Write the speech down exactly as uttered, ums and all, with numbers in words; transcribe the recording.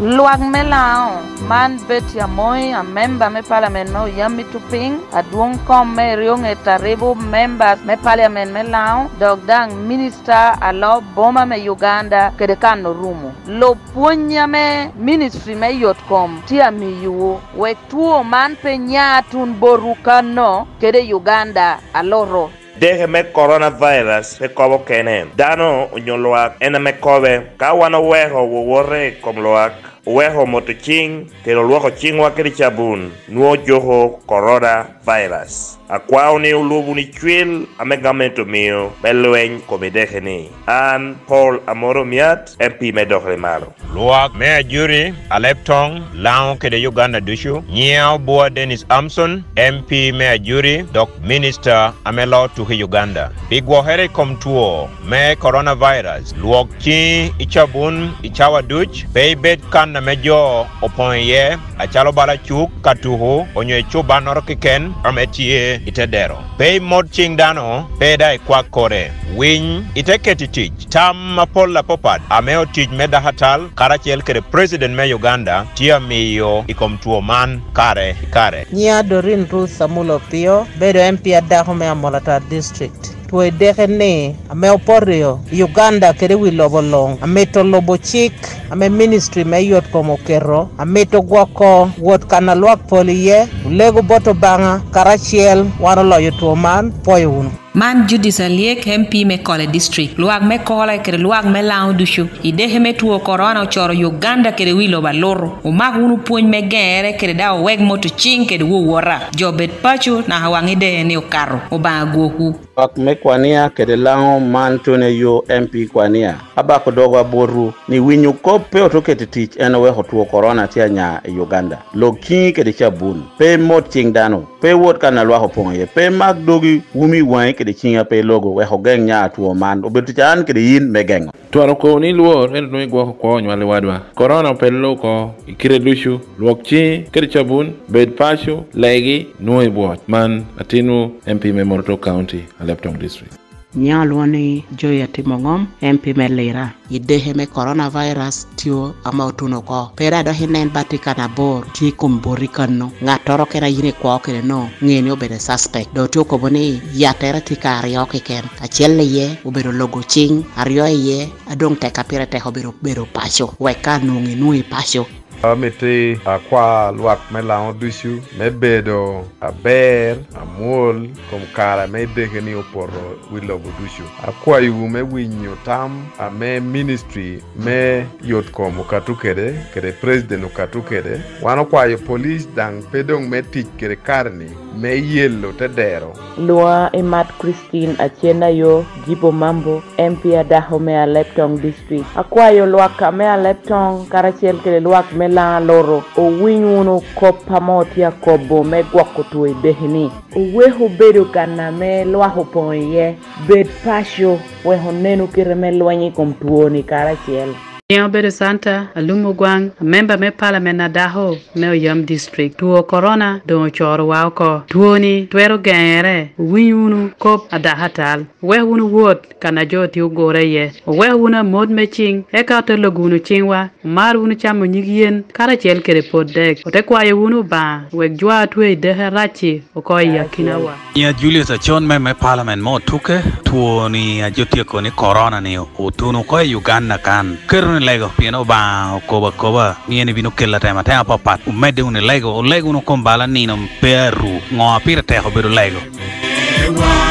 luang me lao man betia moy a member me parliament me yami tuping adwong kom me riong etaribu members me parliament me lao dogdang minister alo boma me Uganda kedekan no rumu lo punya me ministry me yotkom tia mi yu we tuo man pe nyatun borukano kede Uganda aloro Deje me coronavirus pe kobo kene. Dano unyoloak ena me kobe ka wana weho wore komloak weho motoching te lo luoko chingwa kiri chabun nuo joho coronavirus. Aquao ni ulubu ni chwil amegamento mio belwen komedeje ni. An Paul Amoro Miat M P me dohle malo. Luak me juri aleptong lao kede Uganda dushu. Nyao Bua Dennis Amson M P me juri dok minister amelo tuhi Uganda. Bigwo here kom tuo me coronavirus. Luok chi ichabun ichawa duch. Beibet kan na mejo opon ye achalo bala chuk katuho onye chuba norokiken ametie itedero. Pei mod ching dano pei dai kwa kore. Win iteketi tij. Tam mapola popad ameo tij meda hatal karachel kere president me Uganda tia miyo ikom tuo man kare kare. Nya Dorin Ruth Samulo Pio bedo M P adaho me Amolata district. Tuwe dehe ne ame oporio Uganda kere wilobolong ame to lobo chik ame ministry me yot komo kero ame to gwako wot kanalwak poliye ulego boto banga karachiel wano loyo tuo man poyo unu. Man Judith Aliek M P me Kole district luag me Kole kere luag me lao dushu idehe me tuo corona choro Uganda kere wilo baloro umag unu puny me gere kere da weg moto ching kere wu wora jobet pachu na hawangi dehe ne okaro oba gohu ak me kwania kere lao man tone yo M P kwania abako dogo boru ni winyu kope otoketi tich eno weho tuo corona tia nya e Uganda loki kere chabun pe mot ching dano pe wot kanalwa hoponye pe mag dogi wumi wai kede chinga pe logo we hogeng nya tuo man obetu chan kede yin megeng tuaro ko ni luor en no igwo ko nywale wadwa corona pe loko ikire lushu luokchi kede chabun bed pasho legi no ibot man atinu M P me Moroto County Aleptong district. Nyalwani Joya Timongom M P Melira idehe me coronavirus tio ama utuno ko pera do hinen batika na bor ti kumborikano ngatoro kena yine ko kene no ngeni obere suspect do tio ko boni ya tera tikari okeken achelle ye obero logo ching aryo ye adong te kapire te obero bero pacho weka nungi nui pacho Amete akwa luak me lao dushu me bedo a ber a mol kom kara me dege ni oporo wilogo dushu akwa yu me winyo tam a me ministry me yot kom ukatu kede kede president ukatu kede wano kwa yu police dang pedong me tich kede karni me yello te dero Lua Emat Christine Achena yo Jibo Mambo M P adaho me Aleptong district akwa yu luak me Aleptong karachel kede luak me la loro o winyuno ko pamotia ko bo me gwako to e behni o weho bedo kana me lwaho ponye bed pasho weho nenu kire me lwanyi kom tuoni karachiel. Neo Bedo Santa, Alumo Gwang, a member me parliament na daho, me Yam district. Tuo corona, do choro wauko. Tuoni, tuero gangere, winyunu, kop adahatal. Wehunu wood, kanajo tiu goreye. Wehuna mod meching, eka te logunu chingwa, marunu chamu nyigien, karachel kere podek. Otekwa yewunu ba, wegjua tuwe dehe rachi, okoi yakinawa. Ya Julius Achon me me parliament mo tuke, tuoni ajotia ko ni corona ni, utunu ko Uganda kan. Kerun lego piano ba koba koba nieni bino kella tema tema papat umede un lego lego no kombala nino peru ngo apira te ho beru lego